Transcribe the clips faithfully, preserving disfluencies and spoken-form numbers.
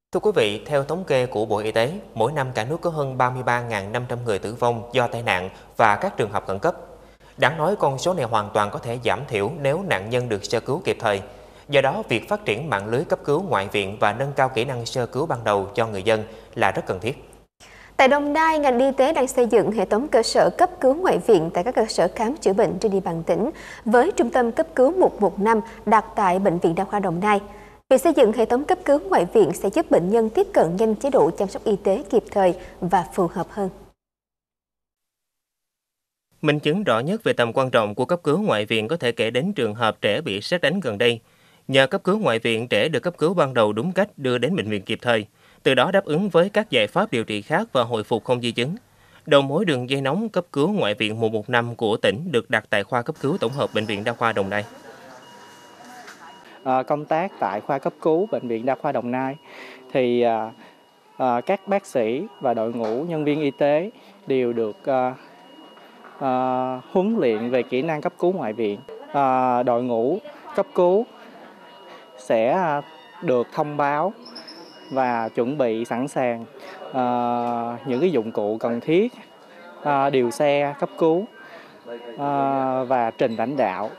Thưa quý vị, theo thống kê của Bộ Y tế, mỗi năm cả nước có hơn ba mươi ba nghìn năm trăm người tử vong do tai nạn và các trường hợp khẩn cấp. Đáng nói con số này hoàn toàn có thể giảm thiểu nếu nạn nhân được sơ cứu kịp thời. Do đó, việc phát triển mạng lưới cấp cứu ngoại viện và nâng cao kỹ năng sơ cứu ban đầu cho người dân là rất cần thiết. Tại Đồng Nai, ngành y tế đang xây dựng hệ thống cơ sở cấp cứu ngoại viện tại các cơ sở khám chữa bệnh trên địa bàn tỉnh, với trung tâm cấp cứu một một năm đặt tại Bệnh viện Đa khoa Đồng Nai. Việc xây dựng hệ thống cấp cứu ngoại viện sẽ giúp bệnh nhân tiếp cận nhanh chế độ chăm sóc y tế kịp thời và phù hợp hơn. Minh chứng rõ nhất về tầm quan trọng của cấp cứu ngoại viện có thể kể đến trường hợp trẻ bị sét đánh gần đây. Nhờ cấp cứu ngoại viện, trẻ được cấp cứu ban đầu đúng cách đưa đến bệnh viện kịp thời, từ đó đáp ứng với các giải pháp điều trị khác và hồi phục không di chứng. Đầu mối đường dây nóng cấp cứu ngoại viện một một năm của tỉnh được đặt tại khoa cấp cứu tổng hợp Bệnh viện Đa khoa Đồng Nai. À, công tác tại khoa cấp cứu Bệnh viện Đa khoa Đồng Nai thì à, à, các bác sĩ và đội ngũ nhân viên y tế đều được à, à, huấn luyện về kỹ năng cấp cứu ngoại viện. À, đội ngũ cấp cứu sẽ được thông báo và chuẩn bị sẵn sàng à, những cái dụng cụ cần thiết, à, điều xe cấp cứu à, và trình lãnh đạo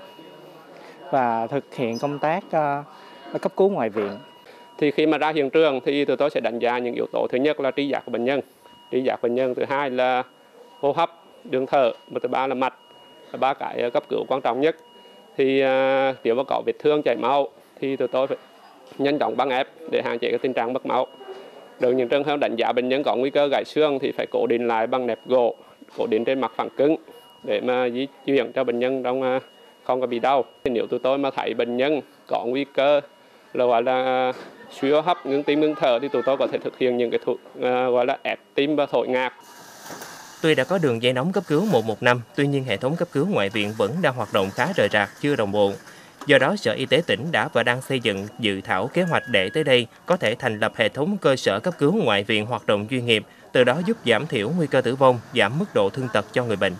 và thực hiện công tác uh, cấp cứu ngoại viện. Thì khi mà ra hiện trường thì tụi tôi sẽ đánh giá những yếu tố. Thứ nhất là trí giác của bệnh nhân, trí giác bệnh nhân. Thứ hai là hô hấp, đường thở. Và thứ ba là mạch. Ba cái cấp cứu quan trọng nhất. Thì uh, nếu mà có vết thương chảy máu thì tụi tôi phải nhanh chóng băng ép để hạn chế cái tình trạng mất máu. Đối với những trường hợp đánh giá bệnh nhân có nguy cơ gãy xương thì phải cố định lại bằng nẹp gỗ, cố định trên mặt phẳng cứng để mà di chuyển cho bệnh nhân trong uh, không có bị đau. Thì nếu tụi tôi mà thấy bệnh nhân có nguy cơ là gọi là suy hô hấp, ngưng tim, ngưng thở thì tụi tôi có thể thực hiện những cái thuật uh, gọi là ép tim và thổi ngạt. Tuy đã có đường dây nóng cấp cứu một một năm, tuy nhiên hệ thống cấp cứu ngoại viện vẫn đang hoạt động khá rời rạc, chưa đồng bộ. Do đó, Sở Y tế tỉnh đã và đang xây dựng dự thảo kế hoạch để tới đây có thể thành lập hệ thống cơ sở cấp cứu ngoại viện hoạt động chuyên nghiệp, từ đó giúp giảm thiểu nguy cơ tử vong, giảm mức độ thương tật cho người bệnh.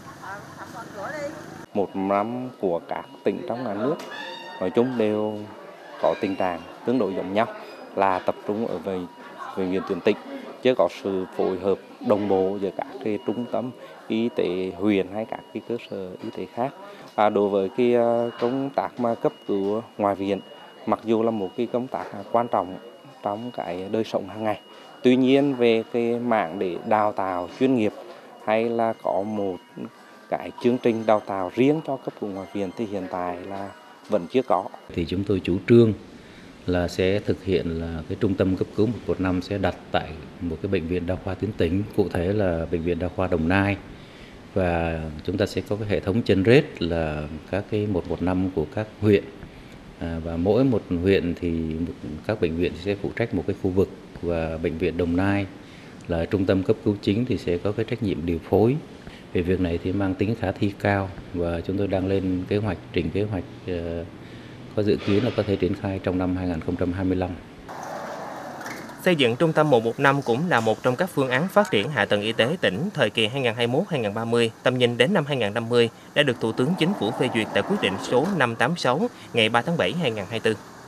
Một năm của các tỉnh trong cả nước nói chung đều có tình trạng tương đối giống nhau, là tập trung ở về bệnh viện tuyến tỉnh, chưa có sự phối hợp đồng bộ giữa các cái trung tâm y tế huyện hay các cái cơ sở y tế khác. À, đối với cái công tác mà cấp cứu ngoại viện, mặc dù là một cái công tác quan trọng trong cái đời sống hàng ngày, tuy nhiên về cái mảng để đào tạo chuyên nghiệp hay là có một cái chương trình đào tạo riêng cho cấp cứu ngoại viện thì hiện tại là vẫn chưa có. Thì chúng tôi chủ trương là sẽ thực hiện là cái trung tâm cấp cứu một một năm sẽ đặt tại một cái bệnh viện đa khoa tuyến tỉnh, cụ thể là bệnh viện đa khoa Đồng Nai, và chúng ta sẽ có cái hệ thống chân rết là các cái một một năm của các huyện, à, và mỗi một huyện thì một, các bệnh viện sẽ phụ trách một cái khu vực, và bệnh viện Đồng Nai là trung tâm cấp cứu chính thì sẽ có cái trách nhiệm điều phối. Về việc này thì mang tính khả thi cao và chúng tôi đang lên kế hoạch, trình kế hoạch uh, có dự kiến là có thể triển khai trong năm hai nghìn không trăm hai mươi lăm. Xây dựng trung tâm một một năm cũng là một trong các phương án phát triển hạ tầng y tế tỉnh thời kỳ hai nghìn không trăm hai mươi mốt đến hai nghìn không trăm ba mươi, tầm nhìn đến năm hai nghìn không trăm năm mươi đã được Thủ tướng Chính phủ phê duyệt tại quyết định số năm trăm tám mươi sáu ngày ba tháng bảy năm hai nghìn không trăm hai mươi tư.